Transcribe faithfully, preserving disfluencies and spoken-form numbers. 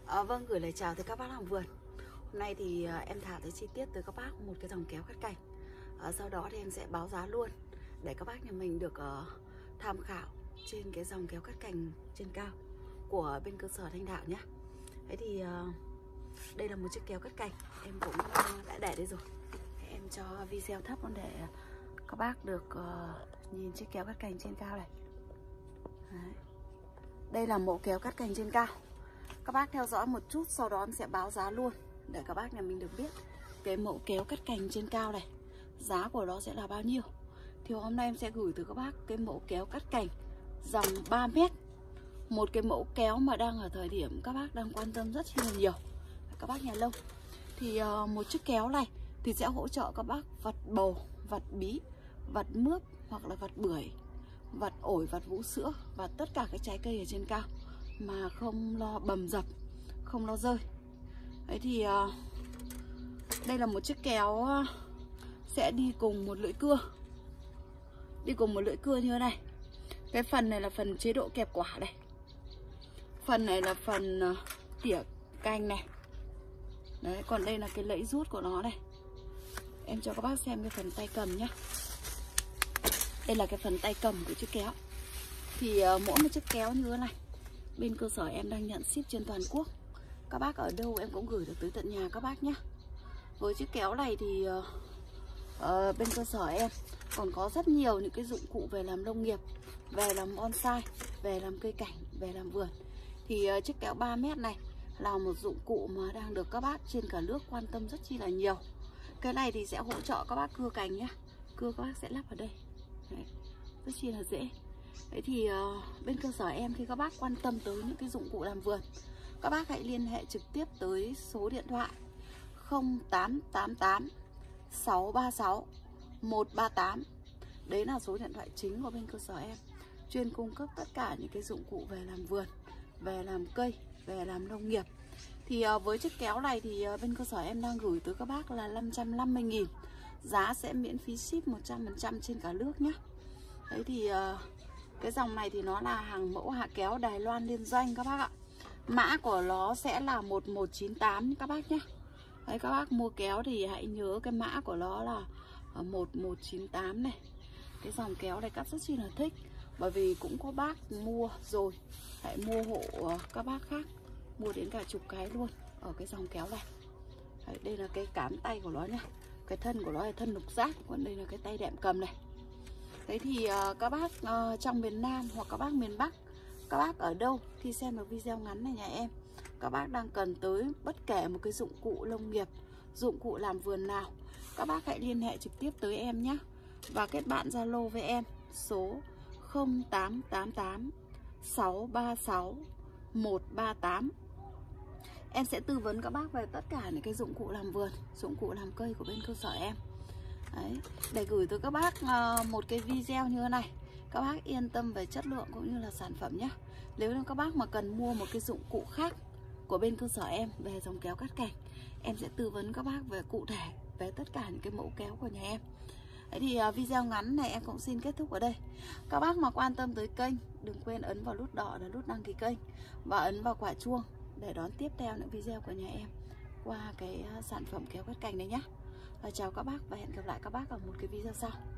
À, vâng, gửi lời chào tới các bác làm vườn. Hôm nay thì à, em thả tới chi tiết tới các bác một cái dòng kéo cắt cành. à, Sau đó thì em sẽ báo giá luôn để các bác nhà mình được uh, tham khảo trên cái dòng kéo cắt cành trên cao của bên cơ sở Thanh Đạo nhé. Thế thì uh, đây là một chiếc kéo cắt cành em cũng uh, đã để đây rồi. Em cho video thấp luôn để các bác được uh, nhìn chiếc kéo cắt cành trên cao này. Đấy. Đây là mẫu kéo cắt cành trên cao. Các bác theo dõi một chút, sau đó em sẽ báo giá luôn để các bác nhà mình được biết cái mẫu kéo cắt cành trên cao này, giá của nó sẽ là bao nhiêu. Thì hôm nay em sẽ gửi tới các bác cái mẫu kéo cắt cành dòng ba mét. Một cái mẫu kéo mà đang ở thời điểm các bác đang quan tâm rất là nhiều, các bác nhà nông. Thì uh, một chiếc kéo này thì sẽ hỗ trợ các bác vặt bầu, vặt bí, vặt mướp hoặc là vặt bưởi, vặt ổi, vặt vũ sữa và tất cả cái trái cây ở trên cao mà không lo bầm dập, không lo rơi. Đấy thì uh, đây là một chiếc kéo uh, sẽ đi cùng một lưỡi cưa, đi cùng một lưỡi cưa như thế này. Cái phần này là phần chế độ kẹp quả này, phần này là phần uh, tỉa cành này. Đấy, còn đây là cái lẫy rút của nó này. Em cho các bác xem cái phần tay cầm nhá. Đây là cái phần tay cầm của chiếc kéo. Thì uh, mỗi một chiếc kéo như thế này bên cơ sở em đang nhận ship trên toàn quốc. Các bác ở đâu em cũng gửi được tới tận nhà các bác nhé. Với chiếc kéo này thì uh, uh, bên cơ sở em còn có rất nhiều những cái dụng cụ về làm nông nghiệp, về làm bonsai, về làm cây cảnh, về làm vườn. Thì uh, chiếc kéo ba mét này là một dụng cụ mà đang được các bác trên cả nước quan tâm rất chi là nhiều. Cái này thì sẽ hỗ trợ các bác cưa cành nhá. Cưa các bác sẽ lắp ở đây. Đấy, rất chi là dễ. Đấy thì uh, bên cơ sở em khi các bác quan tâm tới những cái dụng cụ làm vườn, các bác hãy liên hệ trực tiếp tới số điện thoại không tám tám tám sáu ba sáu một ba tám. Đấy là số điện thoại chính của bên cơ sở em, chuyên cung cấp tất cả những cái dụng cụ về làm vườn, về làm cây, về làm nông nghiệp. Thì uh, với chiếc kéo này thì uh, bên cơ sở em đang gửi tới các bác là năm trăm năm mươi nghìn. Giá sẽ miễn phí ship một trăm phần trăm trên cả nước nhé. Đấy thì uh, cái dòng này thì nó là hàng mẫu hạ kéo Đài Loan liên doanh các bác ạ. Mã của nó sẽ là một một chín tám các bác nhé. Đấy, các bác mua kéo thì hãy nhớ cái mã của nó là một một chín tám này. Cái dòng kéo này cắt rất chi là thích, bởi vì cũng có bác mua rồi, hãy mua hộ các bác khác, mua đến cả chục cái luôn ở cái dòng kéo này. Đấy, đây là cái cán tay của nó nhá. Cái thân của nó là thân lục giác, còn đây là cái tay đệm cầm này. Đấy thì uh, các bác uh, trong miền Nam hoặc các bác miền Bắc, các bác ở đâu khi xem được video ngắn này nhà em, các bác đang cần tới bất kể một cái dụng cụ nông nghiệp, dụng cụ làm vườn nào, các bác hãy liên hệ trực tiếp tới em nhé. Và kết bạn Zalo với em số không tám tám tám sáu ba sáu một ba tám. Em sẽ tư vấn các bác về tất cả những cái dụng cụ làm vườn, dụng cụ làm cây của bên cơ sở em. Đấy, để gửi tới các bác uh, một cái video như thế này, các bác yên tâm về chất lượng cũng như là sản phẩm nhé. Nếu như các bác mà cần mua một cái dụng cụ khác của bên cơ sở em về dòng kéo cắt cành, em sẽ tư vấn các bác về cụ thể về tất cả những cái mẫu kéo của nhà em. Đấy thì uh, video ngắn này em cũng xin kết thúc ở đây. Các bác mà quan tâm tới kênh, đừng quên ấn vào nút đỏ là nút đăng ký kênh và ấn vào quả chuông để đón tiếp theo những video của nhà em qua cái uh, sản phẩm kéo cắt cành này nhé. Và chào các bác và hẹn gặp lại các bác ở một cái video sau.